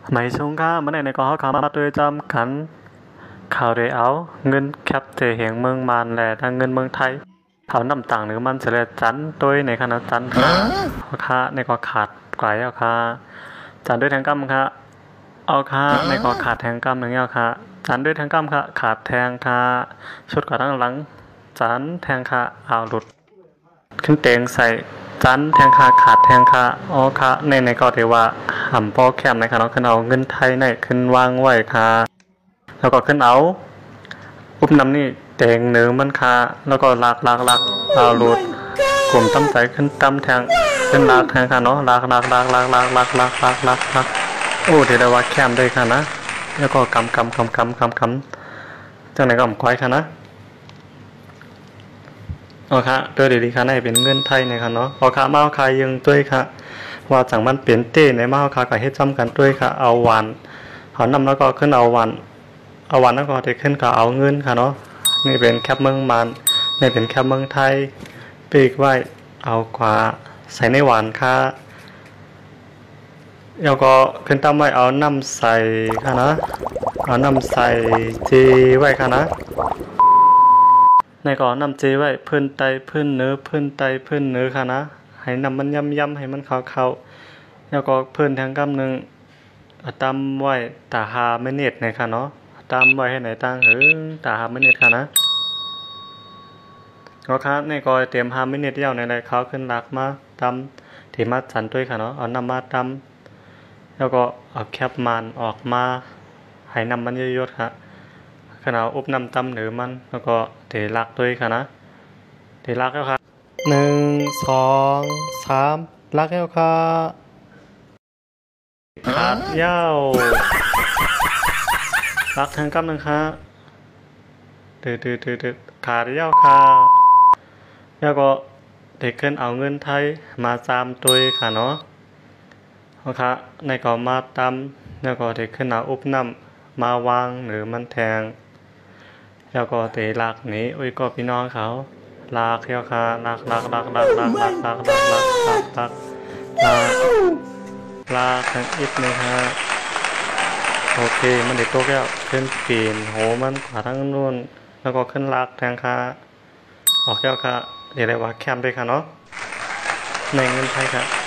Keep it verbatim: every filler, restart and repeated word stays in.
ไม่ชงค่ะเมื่อไหร่ในก็เขามาตัวจำกันข่าวเดียวเงินแคปเตเหงเมืองมานแหละทางเงินเมืองไทยเขานำต่างหรือมันเฉลี่ยจันตัวในขณะจันค่ะค่ะในก็ขาดไกลเอาค่ะจันด้วยแทงกำค่ะเอาค่ะในก็ขาดแทงกำหนึ่งเอาค่ะจันด้วยแทงกำค่ะขาดแทงค่ะชุดก่อนทั้งหลังจันแทงค่ะเอาหลุดขึ้นเตียงใส่จันแทงค่ะขาดแทงค่ะอ๋อค่ะในในก็ถือว่าหำปอแคมในค่ะเนาะขึ้นเอาเงินไทยในขึ้นวางไว้ค่ะแล้วก็ขึ้นเอาปุ๊บน้ำนี่เตียงเนื้อมันค่ะแล้วก็ลากลากลากเอาหลุดกลุ่มตั้มใจขึ้นตั้มแทงขึ้นลากแทงค่ะเนาะลากลากลากลากลากลากลากลากลากลากโอ้เดี๋ยวว่าแคมได้ค่ะนะแล้วก็กำกำกำกำกำกำจังไหนก็ควายค่ะนะโอเคตัวเดี๋ยวดีค่ะในเป็นเงินไทยในค่ะเนาะพอค่ะมาเอาคายยังด้วยค่ะว่าจังมันเปลี่ยนเต้ในมาเอาคากับให้จำกันด้วยค่ะเอาวันเขานำแล้วก็ขึ้นเอาวันเอาวันแล้วก็ได้ขึ้นกับเอาเงินค่ะเนาะนี่เป็นแคปเมืองมันนี่เป็นแคปเมืองไทยปีกไว้เอากว่าใส่ในหวานค่ะแล้วก็ขึ้นตั้มไว้เอาน้ำใส่ค่ะนะเอาน้ำใส่จีไว้ค่ะนะในก่อนน้ำจีไว้พื้นไตพื้นเนื้อพื้นไตพื้นเนื้อค่ะนะให้น้ำมันย่ำย่ำให้มันเข้าเข้าแล้วก็พื้นทางกำหนึ่งตั้มไว้ตาหาไม่เน็ตในค่ะเนาะตั้มไว้ให้ไหนตั้งหรือตาหาไม่เน็ตค่ะนะก็ครับในก่อเตรียมหาไม่เน็ตยาวในใดเขาขึ้นหลักมาตั้มที่มาสันด้วยค่ะเนาะเอาน้ำมาตั้มแล้วก็เอาแคปมันออกมาให้น้ำมันเยอะๆค่ะขณะอุบน้ำตั้มหรือมันแล้วก็เทลักด้วยค่ะนะเทลักแล้วค่ะหนึ่งสองสามลักแล้วค่ะขาดยาวลักทางกำลังค่ะตืดตืดตืดตืดขาดยาวค่ะแล้วก็เด็กขึ้นเอาเงินไทยมาจามตัวค่ะเนาะโอเคในก็มาตำแล้วก็เด็กขึ้นเอาอุบน้ำมาวางหรือมันแทงแล้วก็เตะลากนี้อุ้ยก็พี่น้องเขาลากเที่ยวค่ะลากลากลากลากลากลากลากลากลากลากลากลากลากทั้งอิดเลยฮะโอเคมันเด็กโตแก้วขึ้นปีนโหมันขวาทั้งนู่นแล้วก็ขึ้นลากแทงค่ะออกแก้วค่ะเดี๋ยวเรียกว่าแคมด้วยค่ะเนาะในเงินไทยค่ะ